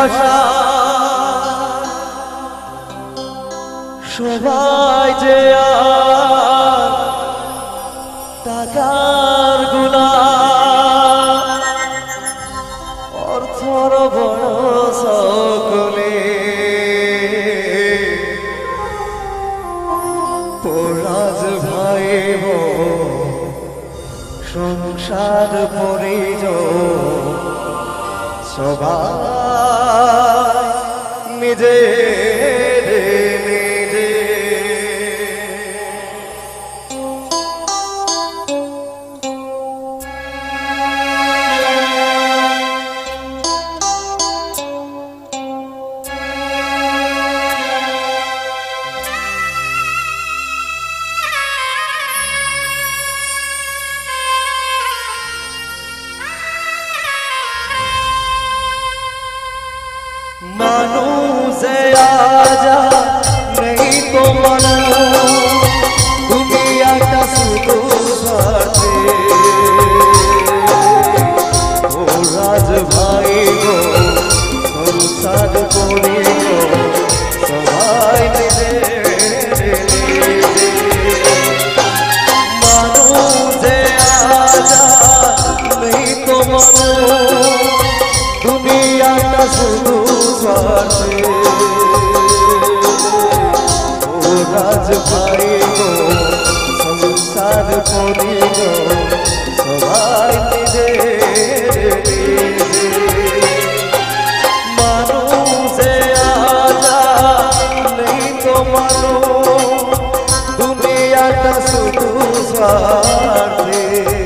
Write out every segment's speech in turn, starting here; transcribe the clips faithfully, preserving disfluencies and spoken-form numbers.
ভাষা সবাই যে আর টাকার গোলাম অর্থর বড় সকলে পোরাজ ভাই সংসার পরিজন সবাই নিজে নিজে মানুষে আজা নেই তো মানুষ দুনিয়াটা শুধু স্বার্থে ও রাজ ভাই গো সংসার করি গো সবাই নিজে মানুষে আজা নেই তো মানুষ দুনিয়াটা শুধু स्वार्थे ओ राज भाई गो संसार करी गो सबाई निजे मानुषे आजा नहीं तो मानो दुनियाटा शुधु स्वार्थे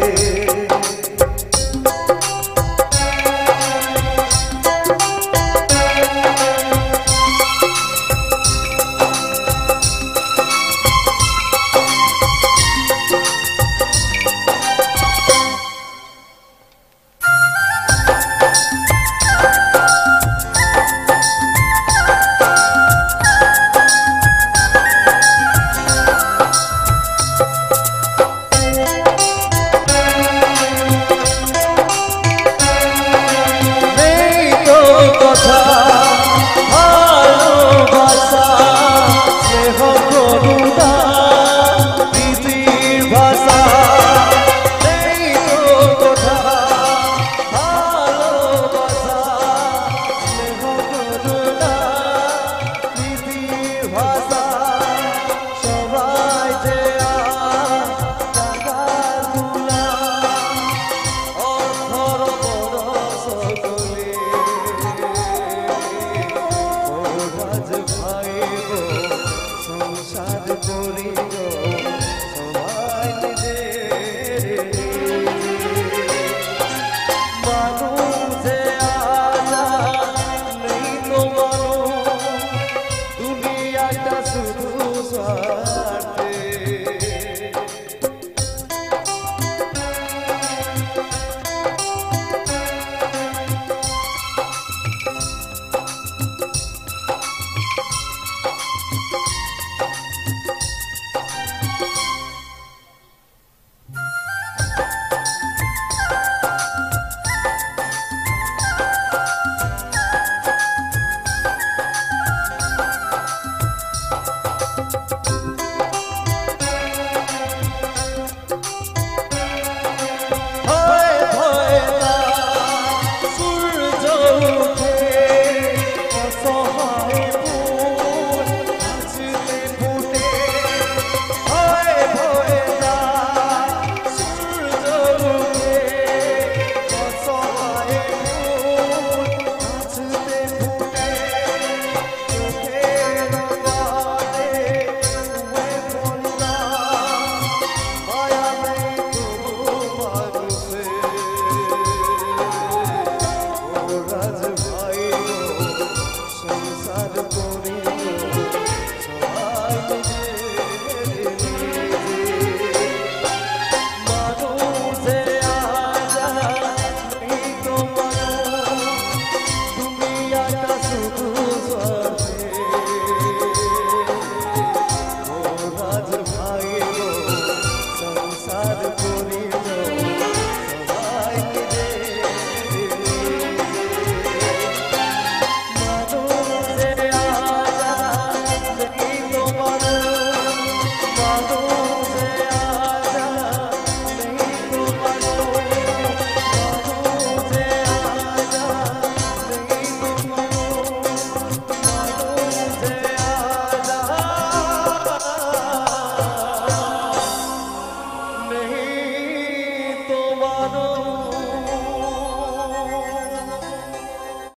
কথা ভালোবাসা স্নেহ করুণা